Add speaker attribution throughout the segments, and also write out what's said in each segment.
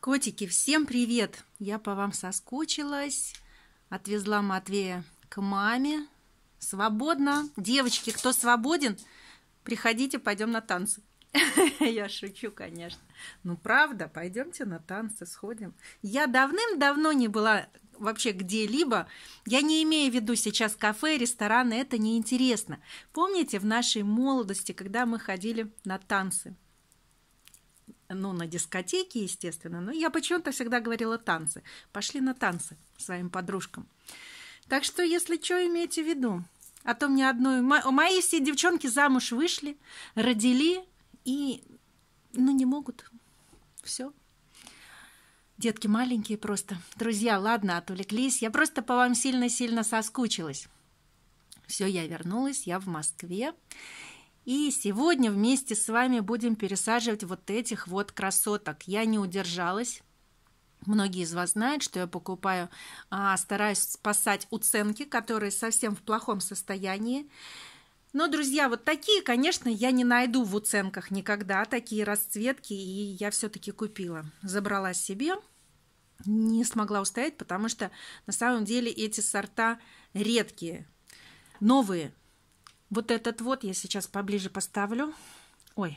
Speaker 1: Котики, всем привет! Я по вам соскучилась. Отвезла Матвея к маме. Свободно. Девочки, кто свободен, приходите, пойдем на танцы. Я шучу, конечно. Ну, правда, пойдемте на танцы, сходим. Я давным-давно не была вообще где-либо. Я не имею в виду сейчас кафе, рестораны, это неинтересно. Помните, в нашей молодости, когда мы ходили на танцы? Ну, на дискотеке, естественно. Но я почему-то всегда говорила танцы. Пошли на танцы своим подружкам. Так что, если что, имейте в виду. А то мне одной... Мои все девчонки замуж вышли, родили и... Ну, не могут. Все. Детки маленькие просто. Друзья, ладно, отвлеклись. Я просто по вам сильно-сильно соскучилась. Все, я вернулась, я в Москве. И сегодня вместе с вами будем пересаживать вот этих вот красоток. Я не удержалась. Многие из вас знают, что я покупаю, стараюсь спасать уценки, которые совсем в плохом состоянии. Но, друзья, вот такие, конечно, я не найду в уценках никогда, такие расцветки, и я все-таки купила. Забрала себе, не смогла устоять, потому что на самом деле эти сорта редкие, новые. Вот этот вот я сейчас поближе поставлю. Ой,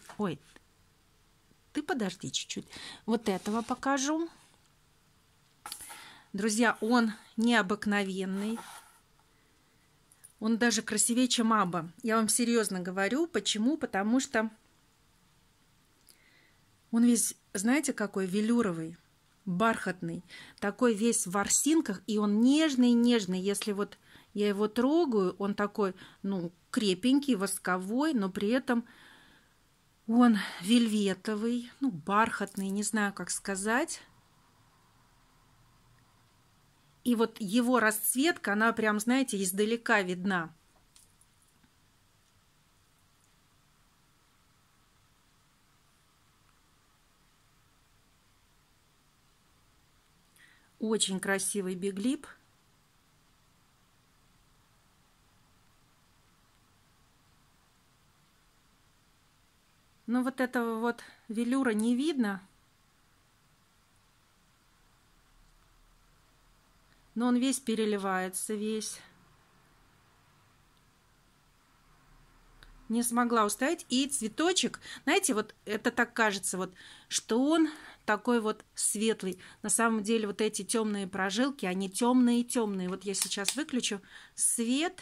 Speaker 1: ты подожди чуть-чуть. Вот этого покажу. Друзья, он необыкновенный. Он даже красивее, чем Аба. Я вам серьезно говорю. Почему? Потому что он весь, знаете, какой велюровый, бархатный. Такой весь в ворсинках. И он нежный-нежный. Если вот я его трогаю, он такой, ну, крепенький, восковой, но при этом он вельветовый, ну, бархатный, не знаю, как сказать. И вот его расцветка, она прям, знаете, издалека видна. Очень красивый биглип. Но вот этого вот велюра не видно. Но он весь переливается, весь. Не смогла устоять. И цветочек, знаете, вот это так кажется, вот, что он такой вот светлый. На самом деле вот эти темные прожилки, они темные-темные. Вот я сейчас выключу свет.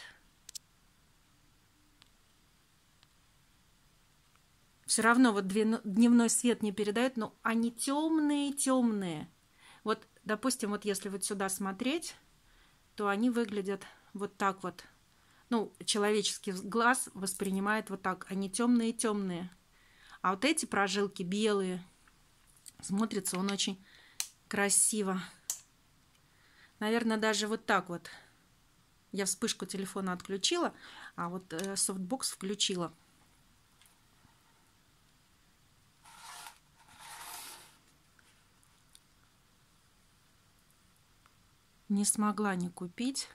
Speaker 1: Все равно вот дневной свет не передает, но они темные-темные. Вот, допустим, вот если вот сюда смотреть, то они выглядят вот так вот. Ну, человеческий глаз воспринимает вот так. Они темные-темные. А вот эти прожилки белые. Смотрится он очень красиво. Наверное, даже вот так вот. Я вспышку телефона отключила, а вот софтбокс включила. Не смогла не купить.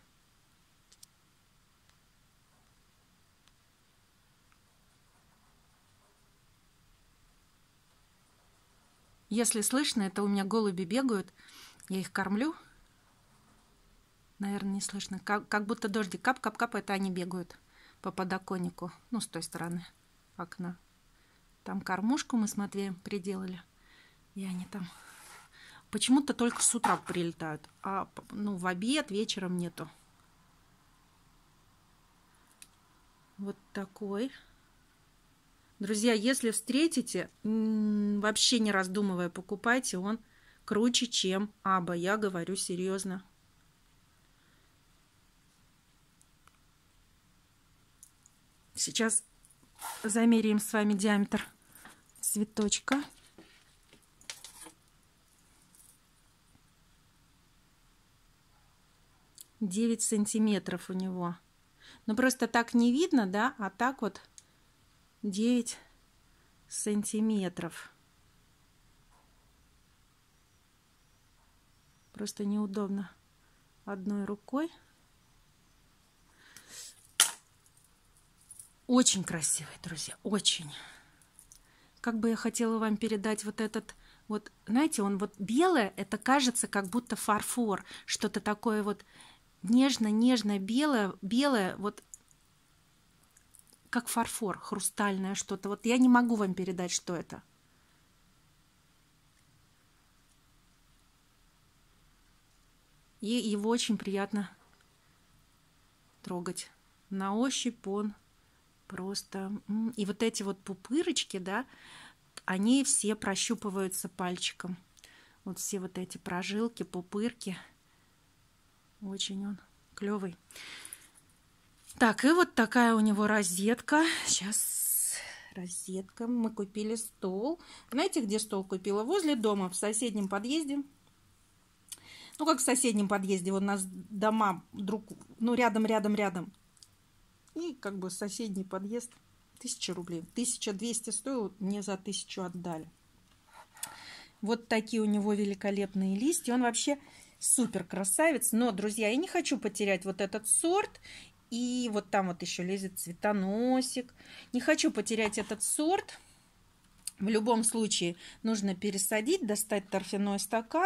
Speaker 1: Если слышно, это у меня голуби бегают. Я их кормлю. Наверное, не слышно. Как будто дождик. Кап-кап-кап, это они бегают по подоконнику. Ну, с той стороны окна. Там кормушку мы с Матвеем приделали. И они там... Почему-то только с утра прилетают, а ну, в обед, вечером нету. Вот такой. Друзья, если встретите, вообще не раздумывая, покупайте. Он круче, чем Аба. Я говорю серьезно. Сейчас замеряем с вами диаметр цветочка. 9 сантиметров у него. Но просто так не видно, да? А так вот 9 сантиметров. Просто неудобно одной рукой. Очень красивый, друзья, очень. Как бы я хотела вам передать вот этот Вот, знаете, он вот белое, это кажется как будто фарфор. Что-то такое вот нежно-нежное, белое, белое, вот как фарфор, хрустальное что-то. Вот я не могу вам передать, что это. И его очень приятно трогать. На ощупь он просто... И вот эти вот пупырочки, да, они все прощупываются пальчиком. Вот все вот эти прожилки, пупырки. Очень он клевый. Так, и вот такая у него розетка. Сейчас розетка. Мы купили стол. Знаете, где стол купила? Возле дома, в соседнем подъезде. Ну, как в соседнем подъезде. Вот у нас дома друг, ну, рядом. И как бы соседний подъезд. 1000 рублей. 1200 стоил, мне за 1000 отдали. Вот такие у него великолепные листья. Он вообще супер красавец. Но, друзья, я не хочу потерять вот этот сорт. И вот там вот еще лезет цветоносик. Не хочу потерять этот сорт. В любом случае нужно пересадить, достать торфяной стакан.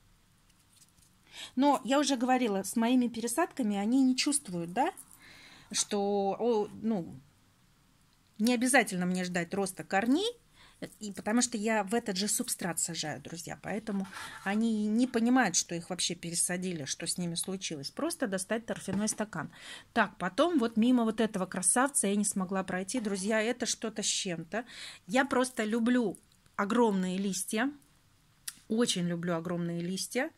Speaker 1: Но я уже говорила, с моими пересадками они не чувствуют, да, что, ну, не обязательно мне ждать роста корней, и потому что я в этот же субстрат сажаю, друзья. Поэтому они не понимают, что их вообще пересадили, что с ними случилось. Просто достать торфяной стакан. Так, потом вот мимо вот этого красавца я не смогла пройти. Друзья, это что-то с чем-то. Я просто люблю огромные листья. Очень люблю огромные листья.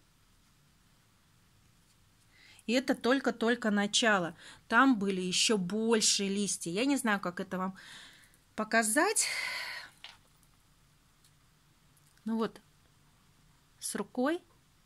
Speaker 1: И это только-только начало. Там были еще больше листья. Я не знаю, как это вам показать. Ну вот, с рукой.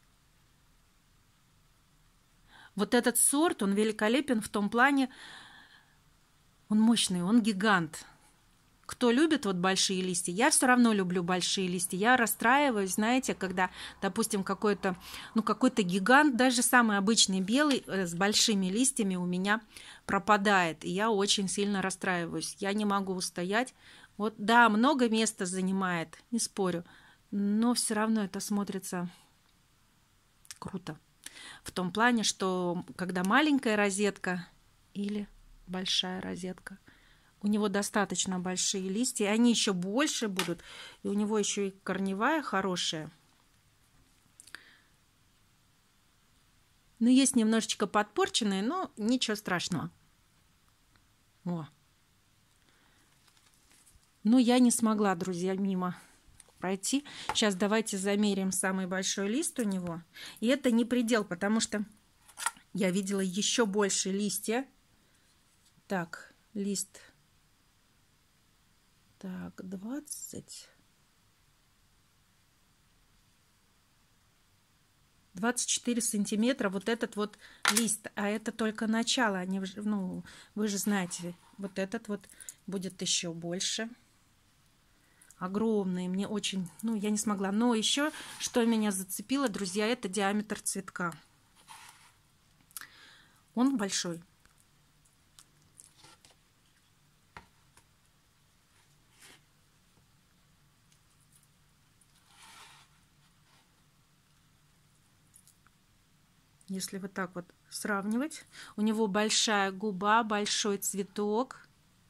Speaker 1: Вот этот сорт, он великолепен в том плане, он мощный, он гигант. Кто любит вот большие листья, я все равно люблю большие листья. Я расстраиваюсь, знаете, когда, допустим, какой-то гигант, даже самый обычный белый с большими листьями у меня пропадает. И я очень сильно расстраиваюсь. Я не могу устоять. Вот, да, много места занимает, не спорю. Но все равно это смотрится круто. В том плане, что когда маленькая розетка или большая розетка, у него достаточно большие листья, и они еще больше будут, и у него еще и корневая хорошая. Но есть немножечко подпорченные, но ничего страшного. О. Но я не смогла, друзья, мимо пройти. Сейчас давайте замерим самый большой лист у него. И это не предел, потому что я видела еще больше листья. Так, лист. Так, 24 сантиметра вот этот вот лист. А это только начало. Они, ну, вы же знаете, вот этот вот будет еще больше. Огромные, мне очень, ну, я не смогла. Но еще, что меня зацепило, друзья, это диаметр цветка. Он большой. Если вот так вот сравнивать, у него большая губа, большой цветок.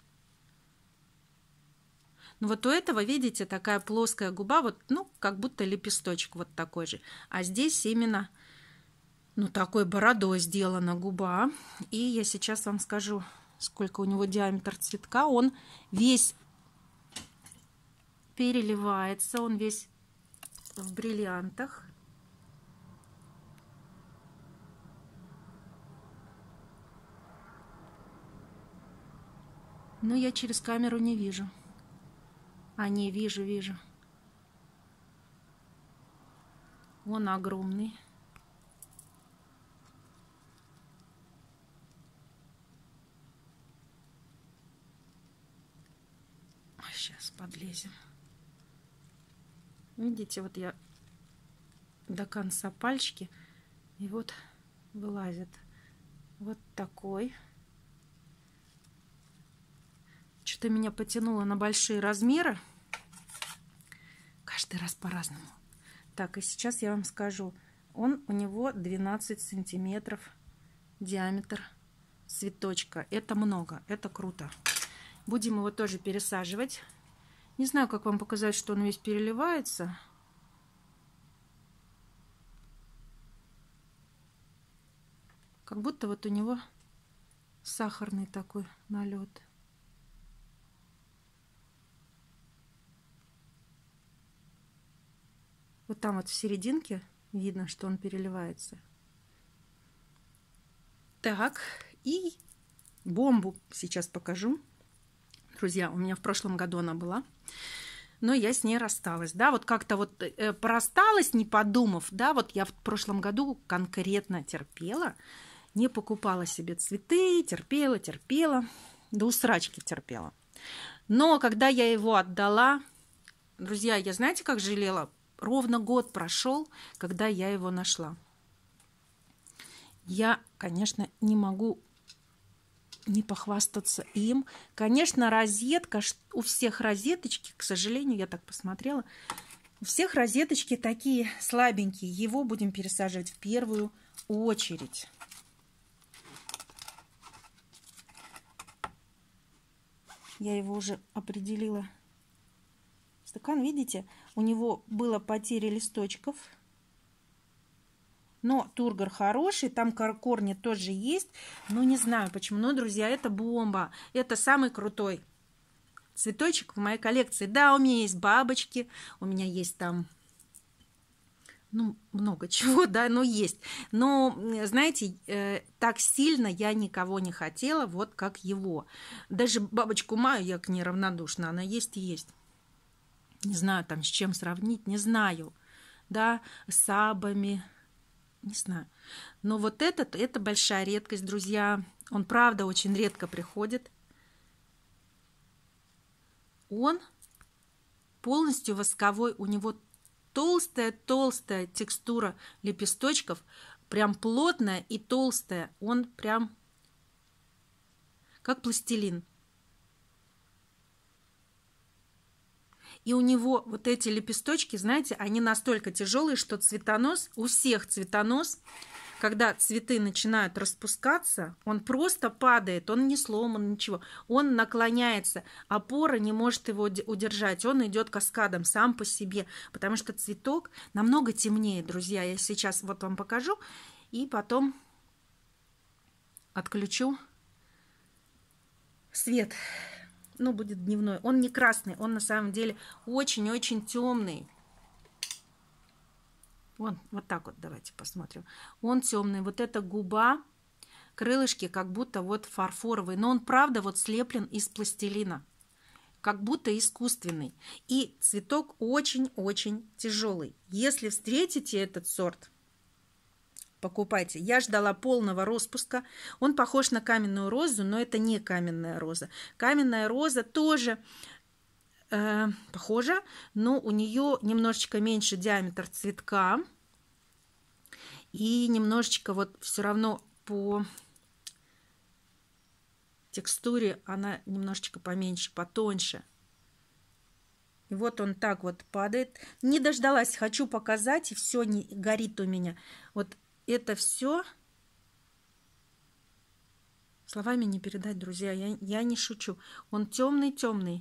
Speaker 1: Ну вот у этого, видите, такая плоская губа, вот, ну, как будто лепесточек вот такой же. А здесь именно, ну, такой бородой сделана губа. И я сейчас вам скажу, сколько у него диаметр цветка. Он весь переливается, он весь в бриллиантах. Но я через камеру не вижу. А, не, вижу. Он огромный. Сейчас подлезем. Видите, вот я до конца пальчики, и вот вылазит вот такой. Что-то меня потянуло на большие размеры. каждый раз по-разному. Так, и сейчас я вам скажу. У него 12 сантиметров диаметр цветочка. Это много, это круто. Будем его тоже пересаживать. Не знаю, как вам показать, что он весь переливается. Как будто вот у него сахарный такой налет. Вот там вот в серединке видно, что он переливается. Так, и бомбу сейчас покажу. Друзья, у меня в прошлом году она была, но я с ней рассталась. Да, вот как-то вот порасталась, не подумав. Да, вот я в прошлом году конкретно терпела, не покупала себе цветы, терпела, до усрачки терпела. Но когда я его отдала, друзья, я знаете, как жалела? Ровно год прошел, когда я его нашла. Я, конечно, не могу не похвастаться им. Конечно, розетка, у всех розеточки, к сожалению, я так посмотрела, у всех розеточки такие слабенькие. Его будем пересаживать в первую очередь. Я его уже определила. Стакан, видите, у него было потеря листочков. Но тургор хороший, там корни тоже есть. Но не знаю почему. Но, друзья, это бомба. Это самый крутой цветочек в моей коллекции. Да, у меня есть бабочки. У меня есть там, ну, много чего, да, но есть. Но, знаете, так сильно я никого не хотела, вот как его. Даже бабочку Маю я к ней равнодушна. Она есть и есть. Не знаю, там, с чем сравнить, не знаю. Да, с сабами. Не знаю. Но вот это большая редкость, друзья. Он, правда, очень редко приходит. Он полностью восковой. У него толстая текстура лепесточков. Прям плотная и толстая. Он прям как пластилин. И у него вот эти лепесточки, знаете, они настолько тяжелые, что цветонос, у всех цветонос, когда цветы начинают распускаться, он просто падает, он не сломан, ничего. Он наклоняется, опора не может его удержать, он идет каскадом сам по себе, потому что цветок намного темнее, друзья. Я сейчас вот вам покажу и потом отключу свет. Ну, будет дневной. Он не красный, он на самом деле очень-очень темный. Вот так вот давайте посмотрим. Он темный. Вот эта губа, крылышки как будто вот фарфоровые. Но он, правда, вот слеплен из пластилина. Как будто искусственный. И цветок очень-очень тяжелый. Если встретите этот сорт, покупайте. Я ждала полного распуска. Он похож на каменную розу, но это не каменная роза. Каменная роза тоже похожа, но у нее немножечко меньше диаметр цветка. И немножечко вот все равно по текстуре она немножечко поменьше, потоньше. И вот он так вот падает. Не дождалась, хочу показать, и все не горит у меня. Вот это все словами не передать, друзья. Я не шучу. Он темный.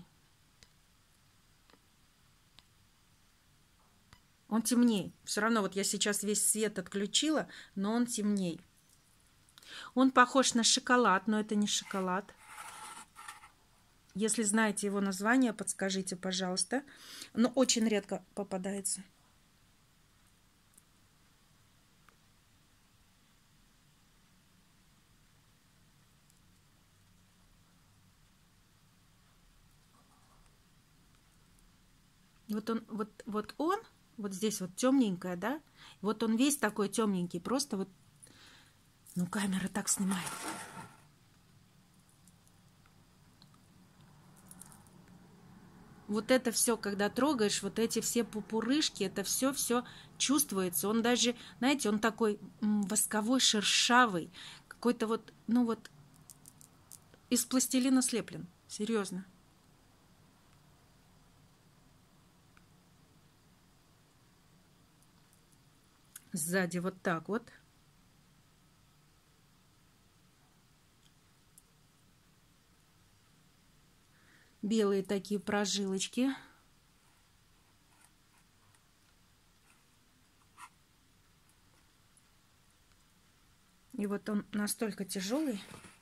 Speaker 1: Он темнее. Все равно вот я сейчас весь свет отключила, но он темнее. Он похож на шоколад, но это не шоколад. Если знаете его название, подскажите, пожалуйста. Но очень редко попадается. Вот он, вот здесь вот темненькая, да? Вот он весь такой темненький, просто вот, ну, камера так снимает. Вот это все, когда трогаешь, вот эти все пупырышки, это все чувствуется. Он даже, знаете, он такой восковой, шершавый, какой-то вот, ну вот, из пластилина слеплен, серьезно. сзади вот так вот. Белые такие прожилочки. И вот он настолько тяжелый,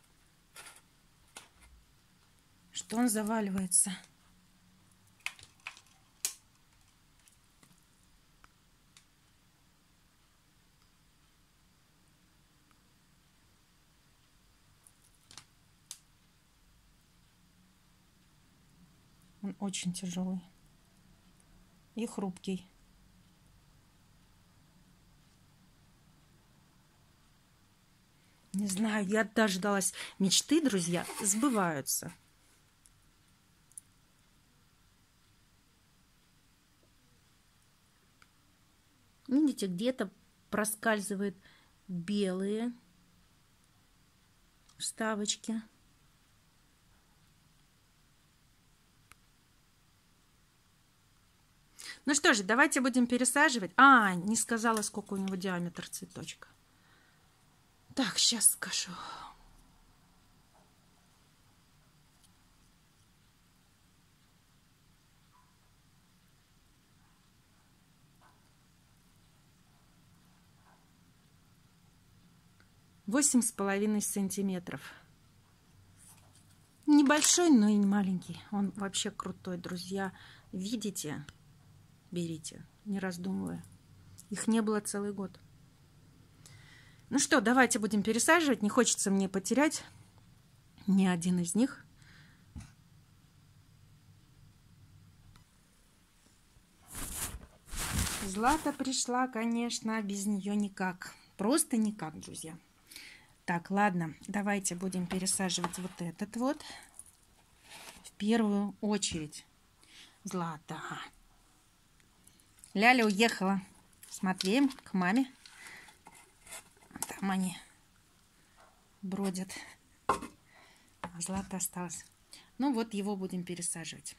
Speaker 1: что он заваливается. Он очень тяжелый и хрупкий. Не знаю, я дождалась. Мечты, друзья, сбываются. Видите, где-то проскальзывают белые вставочки. Ну что же, давайте будем пересаживать. Не сказала, сколько у него диаметр цветочка. Так, сейчас скажу. Восемь с половиной сантиметров. Небольшой, но и не маленький. Он вообще крутой, друзья. Видите? Берите, не раздумывая. Их не было целый год. Ну что, давайте будем пересаживать. Не хочется мне потерять ни один из них. Злата пришла, конечно, без нее никак. Просто никак, друзья. Так, ладно, давайте будем пересаживать вот этот вот. В первую очередь. Злата. Ляля уехала с Матвеем к маме. Там они бродят. А Злата осталась. Ну вот его будем пересаживать.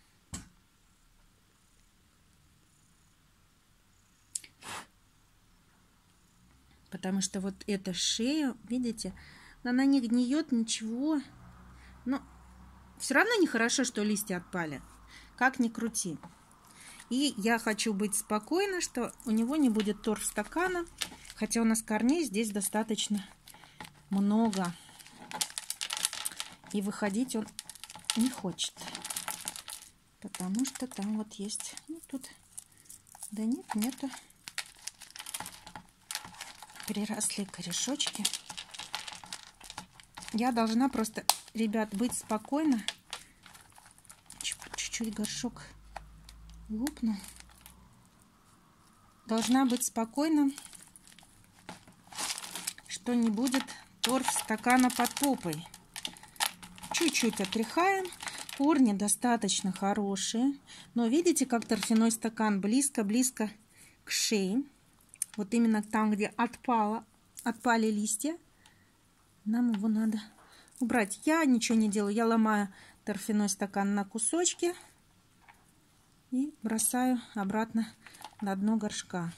Speaker 1: Потому что вот эта шея, видите, она не гниет, ничего. Но все равно нехорошо, что листья отпали. Как ни крути. И я хочу быть спокойна, что у него не будет торфстакана. Хотя у нас корней здесь достаточно много. И выходить он не хочет. Потому что там вот есть... Ну, тут... Да нет, нету. Приросли корешочки. Я должна просто, ребят, быть спокойна. Чуть-чуть горшок лопнул. Должна быть спокойна, что не будет торфстакана под попой. Чуть-чуть отряхаем. Корни достаточно хорошие. Но видите, как торфяной стакан близко-близко к шее. Вот именно там, где отпали листья, нам его надо убрать. Я ничего не делаю. Я ломаю торфяной стакан на кусочки и бросаю обратно на дно горшка.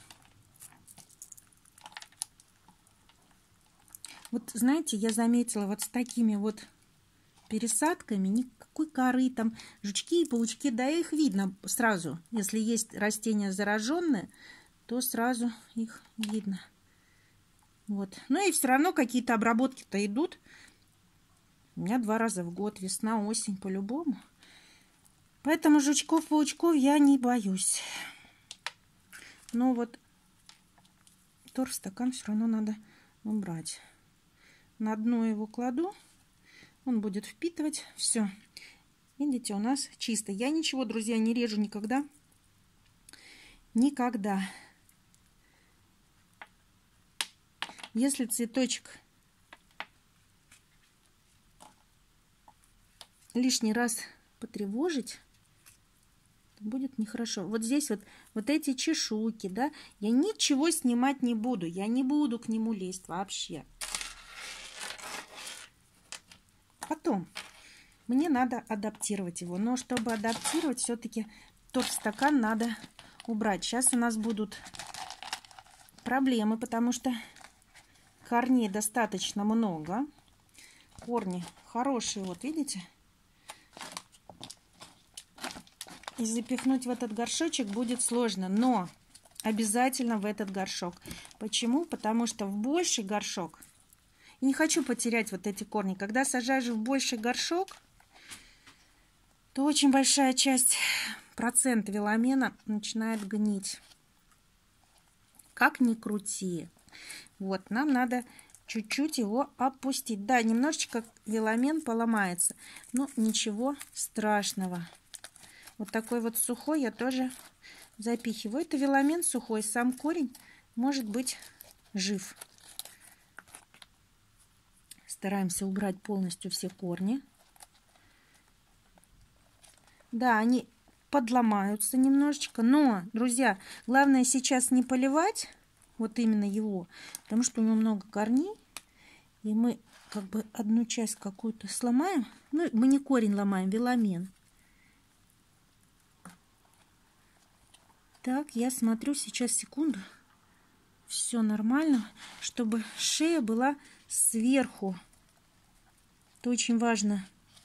Speaker 1: Вот знаете, я заметила вот с такими вот пересадками никакой коры, там жучки и паучки, да их видно сразу. Если есть растения зараженные, то сразу их видно. Вот. Ну и все равно какие-то обработки-то идут. У меня 2 раза в год, весна, осень, по-любому. Поэтому жучков, паучков я не боюсь. Но вот торфстакан все равно надо убрать. На дно его кладу. Он будет впитывать. Все. Видите, у нас чисто. Я ничего, друзья, не режу никогда. Никогда. Если цветочек лишний раз потревожить, то будет нехорошо. Вот здесь вот эти чешуйки, да, я ничего снимать не буду. Я не буду к нему лезть вообще. Потом мне надо адаптировать его. Но чтобы адаптировать, все-таки торфстакан надо убрать. Сейчас у нас будут проблемы, потому что корней достаточно много. Корни хорошие, вот видите? И запихнуть в этот горшочек будет сложно, но обязательно в этот горшок. Почему? Потому что в больший горшок, и не хочу потерять вот эти корни, когда сажаешь в больший горшок, то очень большая часть, процент веломена начинает гнить. Как ни крути. Вот, нам надо чуть-чуть его опустить. Да, немножечко веломен поломается, но ничего страшного. Вот такой вот сухой я тоже запихиваю. Это веломен сухой, сам корень может быть жив. Стараемся убрать полностью все корни. Да, они подломаются немножечко, но, друзья, главное сейчас не поливать вот именно его, потому что у него много корней, и мы как бы одну часть какую-то сломаем. Ну, мы не корень ломаем, веломен. Так, я смотрю сейчас, секунду. Все нормально, чтобы шея была сверху. Это очень важно.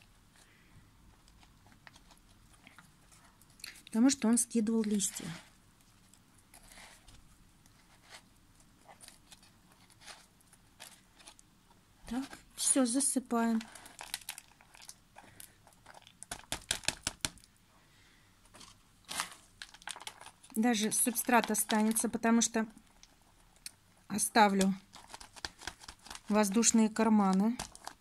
Speaker 1: Потому что он скидывал листья. Так, все, засыпаем. Даже субстрат останется, потому что оставлю воздушные карманы.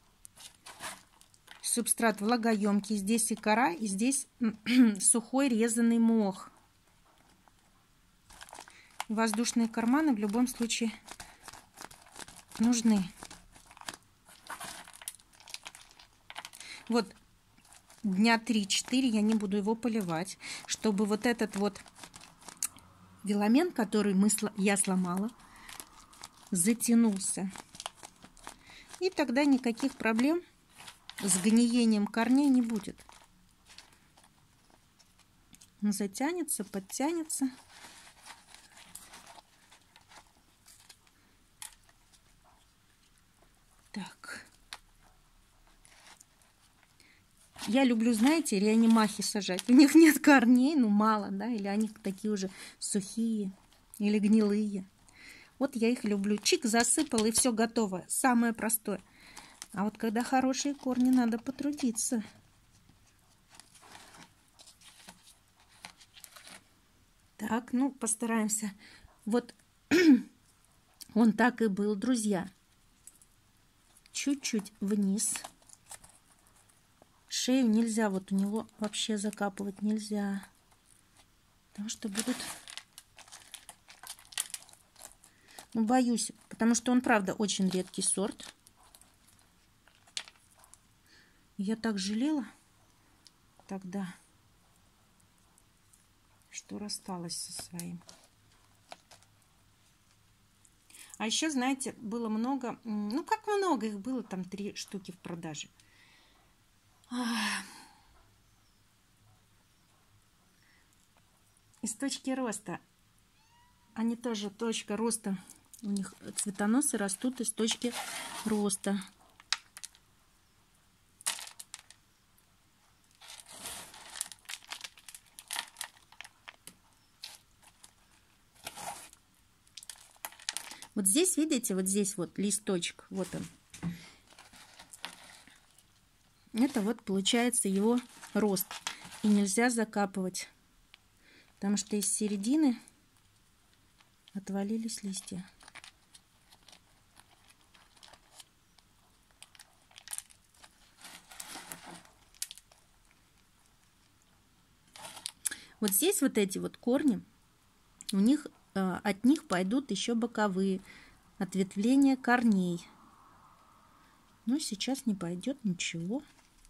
Speaker 1: Субстрат влагоемкий. Здесь и кора, и здесь сухой резанный мох. Воздушные карманы в любом случае нужны. Вот дня 3-4 я не буду его поливать, чтобы вот этот вот веломен, который я сломала, затянулся. И тогда никаких проблем с гниением корней не будет. Он затянется, подтянется. Так. Я люблю, знаете, реанимахи сажать. У них нет корней, ну мало, да, или они такие уже сухие или гнилые. Вот я их люблю. Чик, засыпал, и все готово. Самое простое. А вот когда хорошие корни, надо потрудиться. Так, ну, постараемся. Вот он так и был, друзья. Чуть-чуть вниз. Шею нельзя, вот у него вообще закапывать нельзя. Потому что будут... Ну, боюсь, потому что он, правда, очень редкий сорт. Я так жалела тогда, что рассталась со своим. А еще, знаете, было много, ну как много, их было там 3 штуки в продаже. Из точки роста. Они тоже, точка роста, у них цветоносы растут из точки роста. Вот здесь, видите, вот здесь вот листочек, вот он. Это вот получается его рост. И нельзя закапывать, потому что из середины отвалились листья. Вот здесь вот эти вот корни, у них, от них пойдут еще боковые ответвления корней. Но сейчас не пойдет ничего.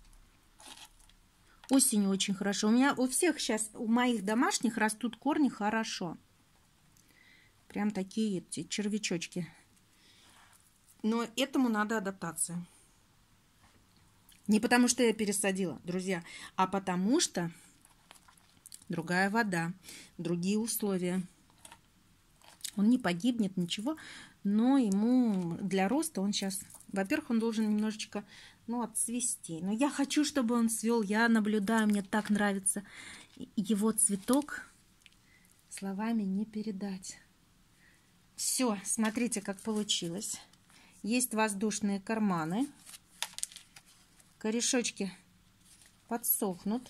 Speaker 1: Осенью очень хорошо. У меня у всех сейчас, у моих домашних растут корни хорошо. Прям такие эти червячочки. Но этому надо адаптация. Не потому что я пересадила, друзья, а потому что другая вода, другие условия. Он не погибнет, ничего, но ему для роста он сейчас, во-первых, он должен немножечко, ну, отцвести. Но я хочу, чтобы он цвел, я наблюдаю, мне так нравится его цветок, словами не передать. Все, смотрите, как получилось. Есть воздушные карманы. Корешочки подсохнут.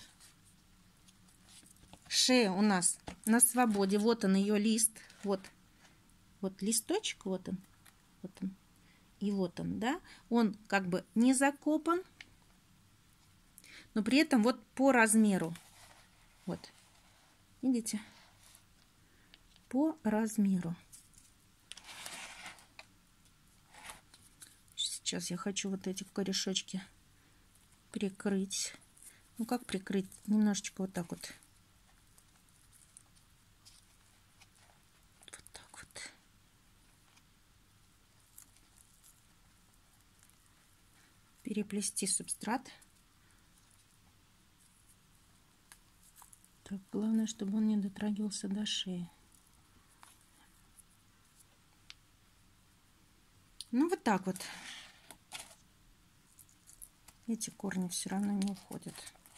Speaker 1: Шея у нас на свободе. Вот он, ее лист. Вот листочек, вот он. И вот он, да. Он как бы не закопан, но при этом вот по размеру. Вот. Видите? По размеру. Сейчас я хочу вот эти корешочки прикрыть. Ну, как прикрыть? Немножечко вот так вот. Вот так вот. Переплести субстрат. Так, главное, чтобы он не дотрагивался до шеи. Ну, вот так вот. Эти корни все равно не уходят.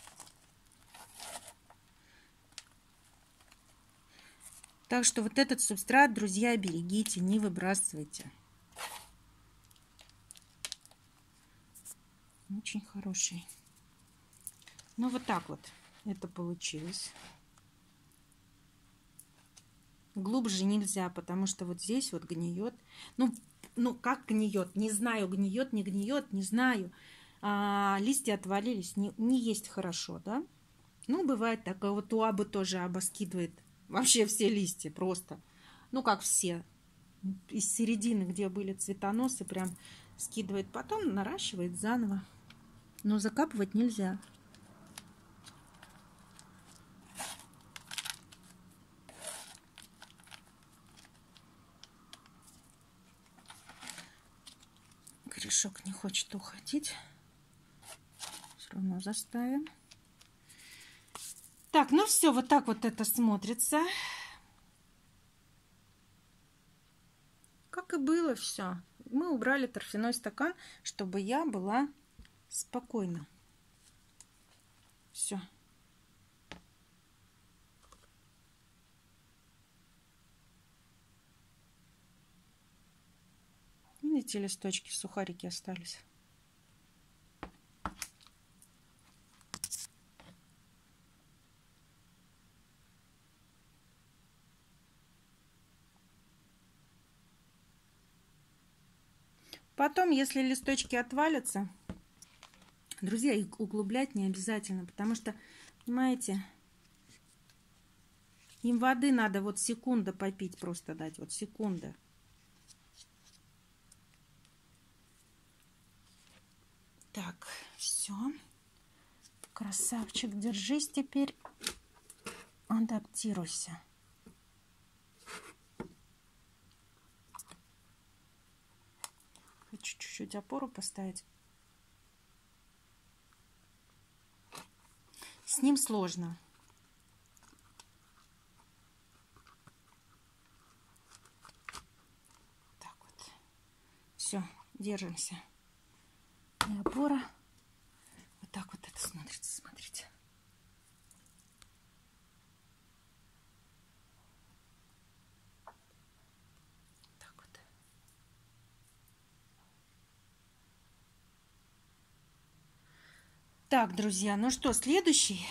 Speaker 1: Так что вот этот субстрат, друзья, берегите, не выбрасывайте. Очень хороший. Ну, вот так вот это получилось. Глубже нельзя, потому что вот здесь вот гниет. Ну как гниет? Не знаю, гниет, не гниет, не знаю. Листья отвалились, не есть хорошо, да? Ну, бывает такое. Вот у абы тоже аба скидывает вообще все листья просто. Ну, как все. Из середины, где были цветоносы, прям скидывает. Потом наращивает заново. Но закапывать нельзя. Корешок не хочет уходить. Все равно заставим. Так, ну все, вот так вот это смотрится. Как и было все. Мы убрали торфяной стакан, чтобы я была спокойна. Все. Видите, листочки, сухарики остались. Потом, если листочки отвалятся, друзья, их углублять не обязательно, потому что, понимаете, им воды надо вот секунда попить, просто дать, вот секунда. Так, все. Красавчик, держись теперь, адаптируйся. Хочу чуть-чуть опору поставить. С ним сложно. Так вот. Все, держимся. И опора. Вот так вот это смотрится, смотрите. Так вот. Так, друзья, ну что, следующий.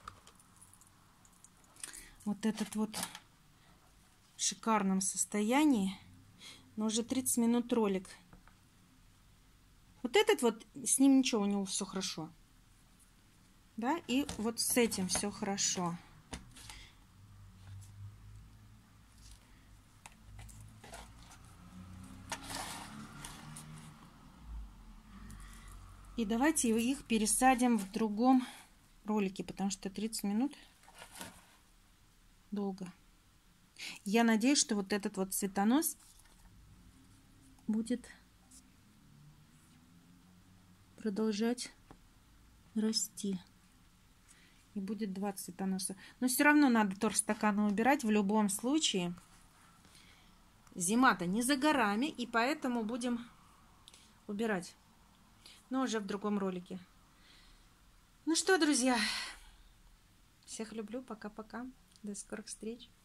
Speaker 1: Вот этот вот в шикарном состоянии. Но уже 30 минут ролик. Вот этот вот, с ним ничего, у него все хорошо. Да, и вот с этим все хорошо. И давайте их пересадим в другом ролике, потому что 30 минут долго. Я надеюсь, что вот этот вот цветонос будет продолжать расти. И будет 2 цветоноса. Но все равно надо торф стакана убирать в любом случае. Зима-то не за горами, и поэтому будем убирать. Но уже в другом ролике. Ну что, друзья, всех люблю. Пока-пока. До скорых встреч.